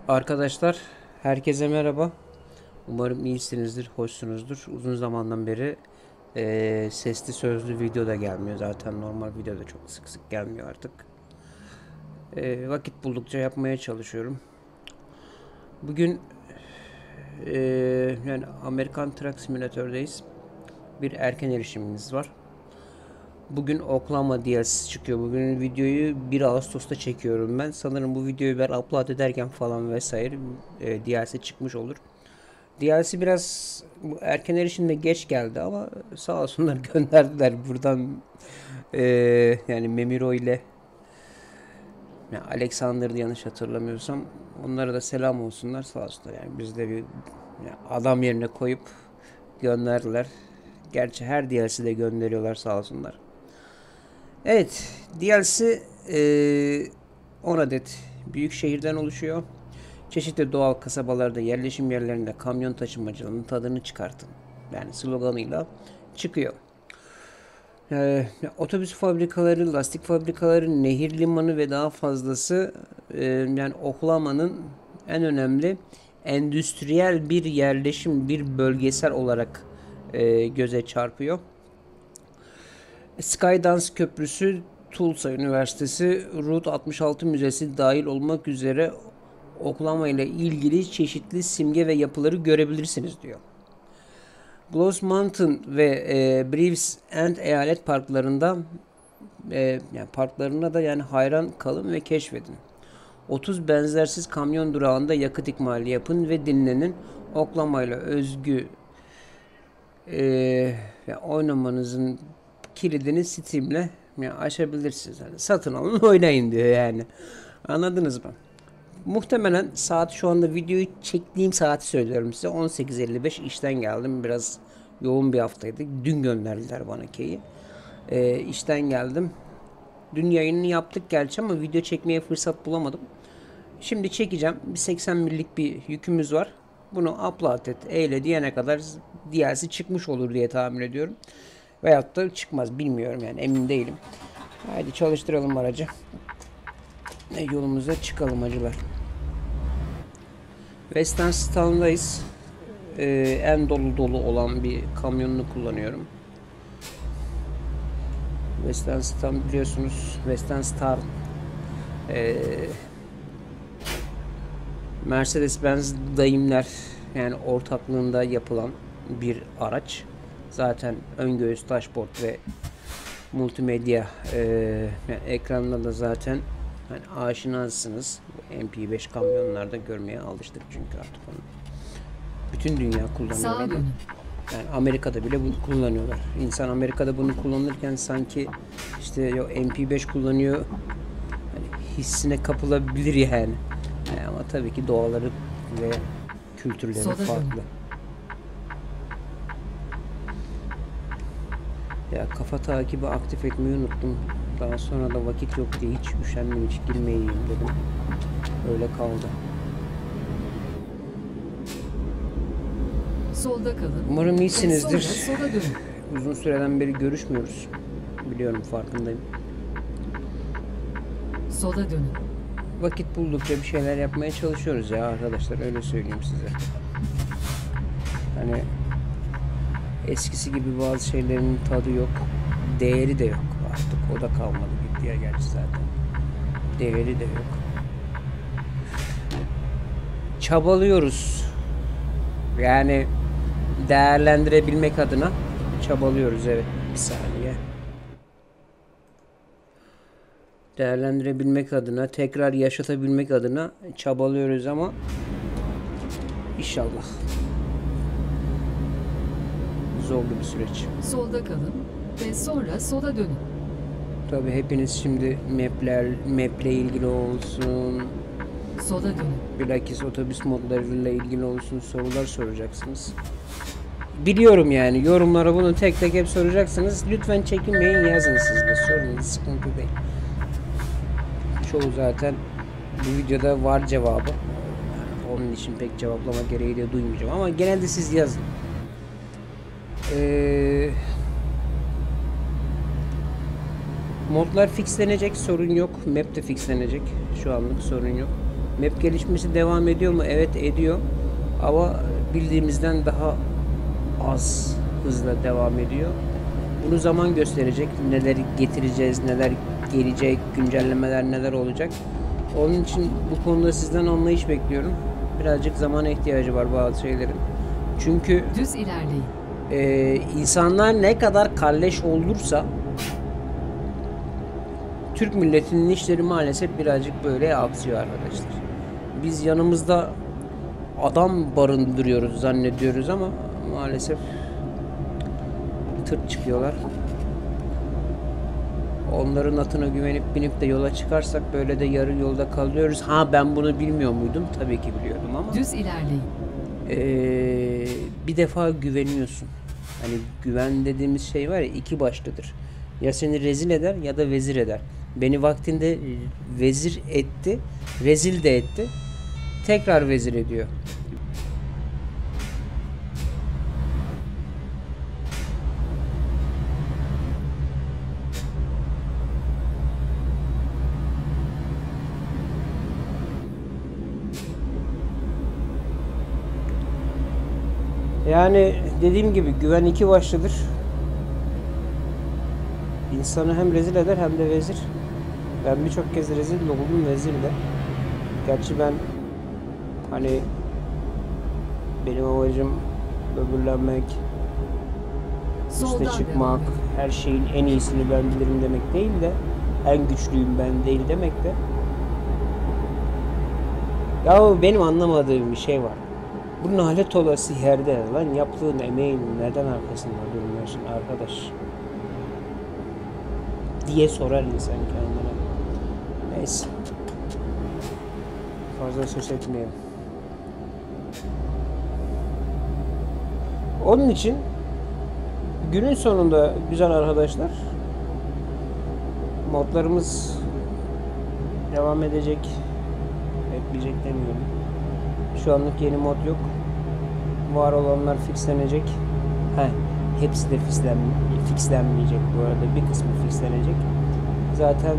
Arkadaşlar, herkese merhaba. Umarım iyisinizdir, hoşsunuzdur. Uzun zamandan beri sesli sözlü video da gelmiyor. Zaten normal video da çok sık sık gelmiyor artık. Vakit buldukça yapmaya çalışıyorum. Bugün yani Amerikan Truck Simulator'dayız. Bir erken erişimimiz var. Bugün Oklahoma DLC'si çıkıyor. Bugün videoyu 1 Ağustos'ta çekiyorum ben. Sanırım bu videoyu ben upload ederken falan vesaire DLC çıkmış olur. DLC biraz bu erken erişimde geç geldi ama sağ olsunlar gönderdiler buradan yani Memiro ile yani Alexander'dı yanlış hatırlamıyorsam onlara da selam olsunlar sağ olsunlar yani biz de bir yani adam yerine koyup gönderdiler. Gerçi her DLC'de gönderiyorlar sağ olsunlar. Evet, DLC 10 adet büyük şehirden oluşuyor. Çeşitli doğal kasabalarda yerleşim yerlerinde kamyon taşımacılığının tadını çıkartın. Yani sloganıyla çıkıyor. Otobüs fabrikaları, lastik fabrikaları, nehir limanı ve daha fazlası yani Oklahoma'nın en önemli endüstriyel bir yerleşim, bir bölgesel olarak göze çarpıyor. Skydance Köprüsü, Tulsa Üniversitesi, Route 66 Müzesi dahil olmak üzere Oklahoma ile ilgili çeşitli simge ve yapıları görebilirsiniz diyor. Blows Mountain ve Breves End eyalet parklarında yani parklarına da yani hayran kalın ve keşfedin. 30 benzersiz kamyon durağında yakıt ikmali yapın ve dinlenin. Oklahoma ile özgü oynamanızın kilidini Steam'le yani açabilirsiniz. Yani satın alın oynayın diyor yani. Anladınız mı? Muhtemelen saat şu anda videoyu çektiğim saati söylüyorum size. 18.55 işten geldim. Biraz yoğun bir haftaydı. Dün gönderdiler bana key'i. İşten geldim. Dün yayını yaptık gerçi ama video çekmeye fırsat bulamadım. Şimdi çekeceğim. Bir 80 birlik bir yükümüz var. Bunu upload et, eyle diyene kadar DLC çıkmış olur diye tahmin ediyorum. Veyahut da çıkmaz bilmiyorum yani emin değilim. Haydi çalıştıralım aracı. Yolumuza çıkalım acılar. Western Star'dayız. En dolu olan bir kamyonunu kullanıyorum. Western Star biliyorsunuz. Western Star Mercedes-Benz Daimler yani ortaklığında yapılan bir araç. Zaten ön göğüs dashboard ve multimedya yani ekranda da zaten yani aşinasınız. MP5 kamyonlarda görmeye alıştık çünkü artık onu. Bütün dünya kullanıyor. Yani Amerika'da bile bunu kullanıyorlar. İnsan Amerika'da bunu kullanırken sanki işte yo MP5 kullanıyor hani hissine kapılabilir yani. Ama tabii ki doğaları ve kültürleri farklı. Ya kafa takibi aktif etmeyi unuttum. Daha sonra da vakit yok diye hiç üşendim, hiç girmeyeyim dedim. Öyle kaldı. Solda kalın. Umarım iyisinizdir. Sola dönün. Uzun süreden beri görüşmüyoruz. Biliyorum, farkındayım. Sola dönün. Vakit buldukça bir şeyler yapmaya çalışıyoruz ya arkadaşlar, öyle söyleyeyim size. Hani eskisi gibi bazı şeylerin tadı yok. Değeri de yok artık. O da kalmadı, gitti ya gerçi zaten. Değeri de yok. Çabalıyoruz. Yani değerlendirebilmek adına çabalıyoruz, evet. Bir saniye. Değerlendirebilmek adına, tekrar yaşatabilmek adına çabalıyoruz ama inşallah. Zorlu bir süreç. Solda kalın ve sonra sola dönün. Tabii hepiniz şimdi maple ilgili olsun, Sola dönün. bilakis otobüs modlarıyla ilgili olsun sorular soracaksınız. Biliyorum yani yorumlara bunu tek tek hep soracaksınız. Lütfen çekinmeyin, yazın siz de, sorun, sıkıntı değil. Çoğu zaten bu videoda var cevabı. Onun için pek cevaplama gereği de duymayacağım ama genelde siz yazın. Modlar fixlenecek, sorun yok. Map de fixlenecek. Şu anlık sorun yok. Map gelişmesi devam ediyor mu? Evet, ediyor. Ama bildiğimizden daha az hızla devam ediyor. Bunu zaman gösterecek. Neler getireceğiz, neler gelecek, güncellemeler neler olacak. Onun için bu konuda sizden anlayış bekliyorum. Birazcık zamana ihtiyacı var bazı şeylerin. Çünkü Düz ilerleyin. insanlar ne kadar kalleş olursa Türk milletinin işleri maalesef birazcık böyle aksıyor arkadaşlar. Biz yanımızda adam barındırıyoruz zannediyoruz ama maalesef tırt çıkıyorlar. Onların atına güvenip binip de yola çıkarsak böyle de yarı yolda kalıyoruz. Ha, ben bunu bilmiyor muydum? Tabii ki biliyordum ama Düz ilerleyin. bir defa güveniyorsun. Hani güven dediğimiz şey var ya, iki başlıdır. Ya seni rezil eder ya da vezir eder. Beni vaktinde vezir etti, rezil de etti. Tekrar vezir ediyor. Yani dediğim gibi güven iki başlıdır. İnsanı hem rezil eder hem de vezir. Ben birçok kez rezil de oldum, vezir de. Gerçi ben hani benim amacım böbürlenmek, üste çıkmak, her şeyin en iyisini ben bilirim demek değil de en güçlüyüm ben değil demek de. Ya benim anlamadığım bir şey var. Bu nalet olası yerde lan yaptığın emeğin neden arkasında durmuyorsun arkadaş? Diye sorar insan kendine. Neyse. Fazla söz etmeyelim. Onun için günün sonunda güzel arkadaşlar modlarımız devam edecek. Etmeyecek demiyorum. Şu anlık yeni mod yok. Var olanlar fixlenecek. Hepsi de fixlenmeyecek bu arada. Bir kısmı fixlenecek. Zaten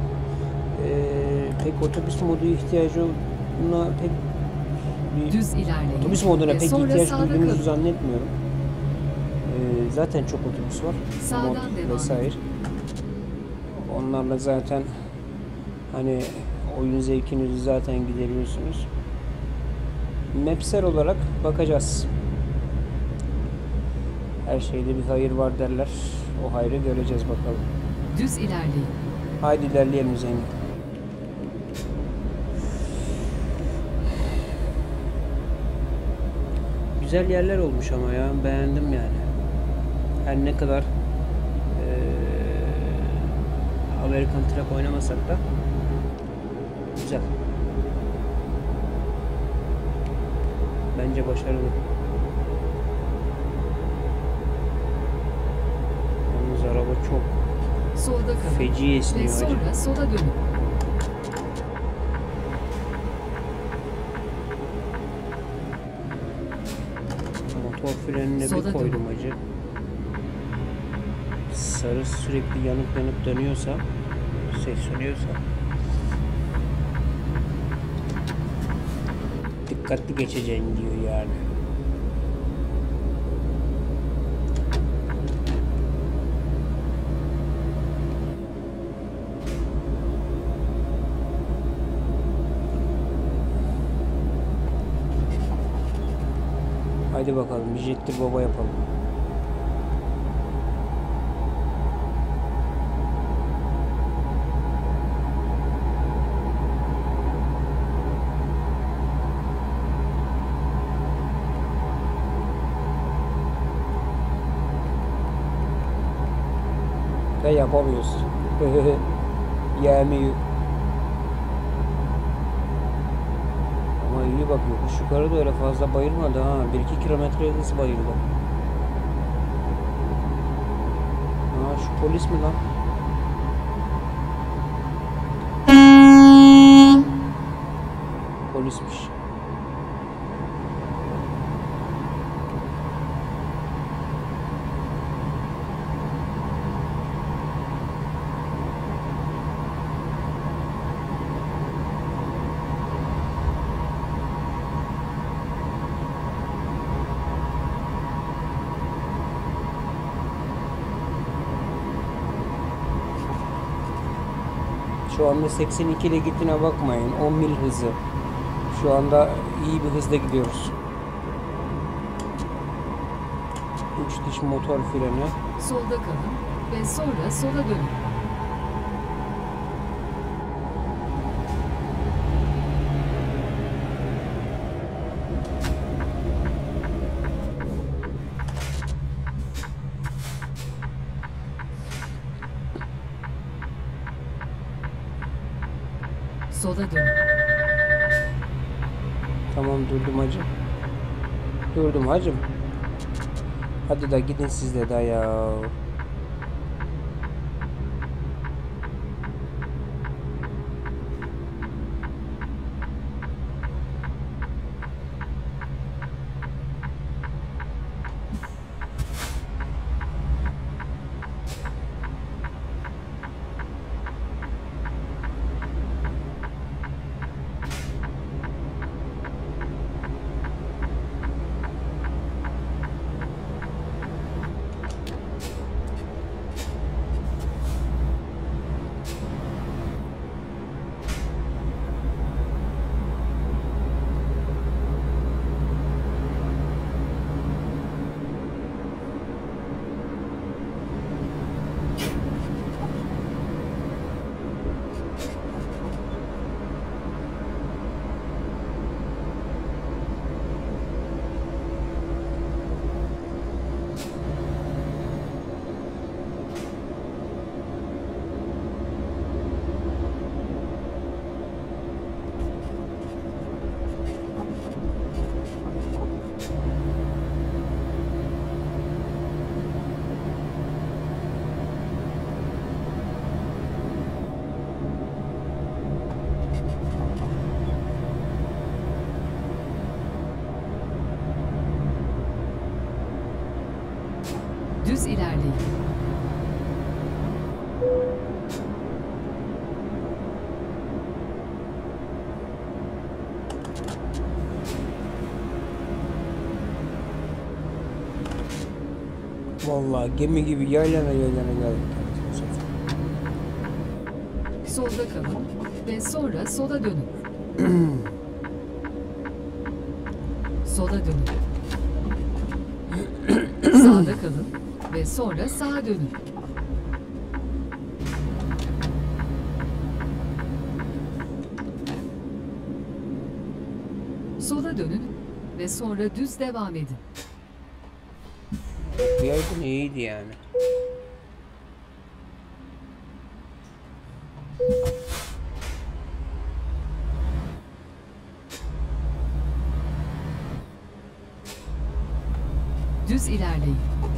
pek otobüs modu ihtiyacına pek Düz ilerleyin. otobüs moduna pek Sonra ihtiyaç sağda duyduğumuzu kalın. zannetmiyorum. Zaten çok otobüs var. Sağdan Mod devam vesaire. Onlarla zaten hani oyun zevkinizi zaten gideriyorsunuz. Maps'ler olarak bakacağız. Her şeyde bir hayır var derler. O hayrı göreceğiz bakalım. Düz ilerleyin. Haydi ilerleyelim zengin. Güzel yerler olmuş ama ya. Beğendim yani. Her ne kadar American Truck oynamasak da güzel. Bence başarılı. Yalnız araba çok Solda kalın. feci esniyor Ve hacı. sonra sola dönün. Motor frenine Sola bir koydum hacı. Sarı sürekli yanıp yanıp dönüyorsa, ses sönüyorsa dikkatli geçeceğin diyor yani. Haydi bakalım bir jettir baba yapalım. Ve yapamıyoruz. Yemiyor. Ama iyi bak, yokuş yukarı da öyle fazla bayılmadı ha. 1-2 kilometre hız bayıldı. Aa, şu polis mi lan? Polismiş. Şu anda 82 ile gittiğine bakmayın. 10 mil hızı. Şu anda iyi bir hızda gidiyoruz. 3 diş motor freni. Solda kalın ve sonra sola dönün. Sola dönün. Tamam, durdum hacım. Durdum hacım. Hadi da gidin siz de da ya. Düz ilerleyin. Vallahi gemi gibi yaylana geldik. Solda kalın ve sonra sola dönün. Sola dönün. Sağda kalın ve sonra sağa dönün. Sola dönün ve sonra düz devam edin. Yaydın iyiydi yani. Düz ilerleyin.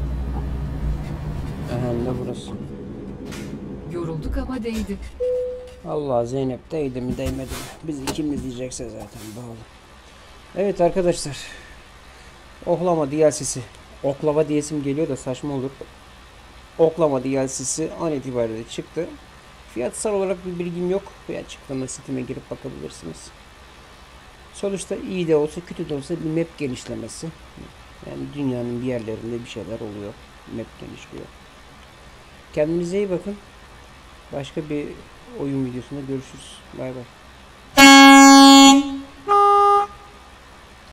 Hem de burası. Yorulduk ama değdi. Allah, Zeynep değdi mi değmedi mi? Biz ikimiz diyecekse zaten bağlı. Evet arkadaşlar. Oklama DLC'si. Oklava diyesim geliyor da saçma olur. Oklama DLC'si an itibariyle çıktı. Fiyatsal olarak bir bilgim yok. Fiyat çıktığında Steam'e girip bakabilirsiniz. Sonuçta iyi de olsa kötü de olsa bir map genişlemesi. Yani dünyanın bir yerlerinde bir şeyler oluyor. Map genişliyor. Kendinize iyi bakın. Başka bir oyun videosunda görüşürüz. Bay bay.